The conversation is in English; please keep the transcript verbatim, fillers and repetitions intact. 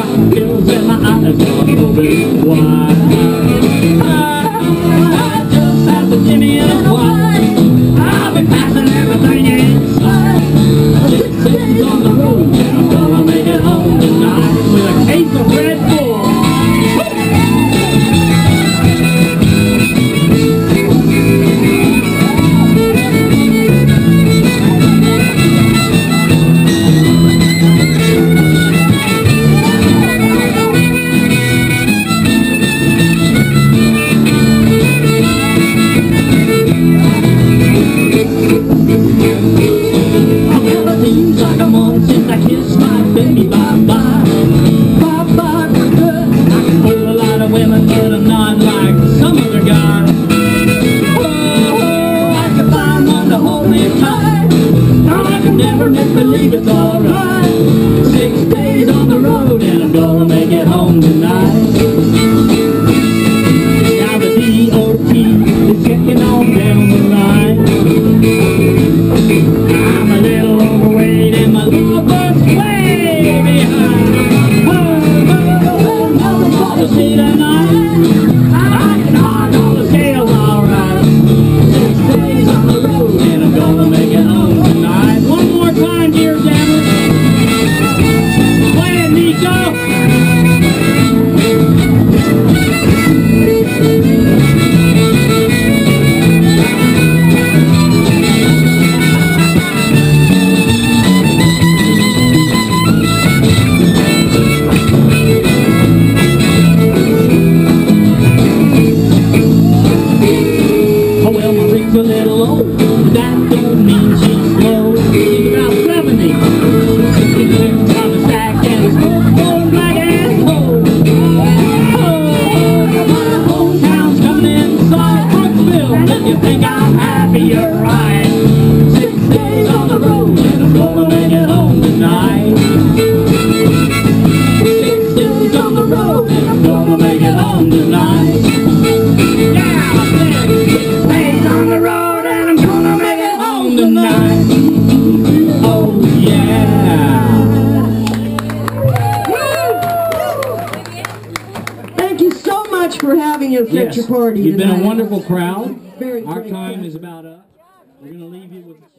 rock pills and my eyes are open wide. I just have the Jimmy and a white. I'll be passing everything inside. Six days on the road, and I'm gonna make it home tonight with a case of Red Bull. Since I kissed my baby bye-bye, bye-bye for good. I can hold a lot of women, but I'm not like some other guys. Oh, I can find one to hold me tight. No, I can never make believe it's alright. Six days on the road and I'm gonna make it home tonight. Now the D O T is getting on down the line. I'm a little overweight and my lover's way behind. Oh, oh, oh, oh, see tonight, I can hard on the scales alright. Six days on the road and I'm gonna make it home tonight. One more time, dear Jammers. Play it, Nico. A little old, but that don't mean she's slow. She's about seventy. She's living on the stack and it's full black and cold. Oh, my hometown's coming inside Brooksville. If you think I'm happy, you're right. Six days on the road and I'm gonna make it home tonight. Six days on the road and I'm gonna make it home tonight. Yeah, I said six days on the road and I'm gonna make it home tonight. Oh yeah. Thank you so much for having us at your party You've tonight. been a wonderful crowd. Very Our great. time is about up. We're gonna leave you with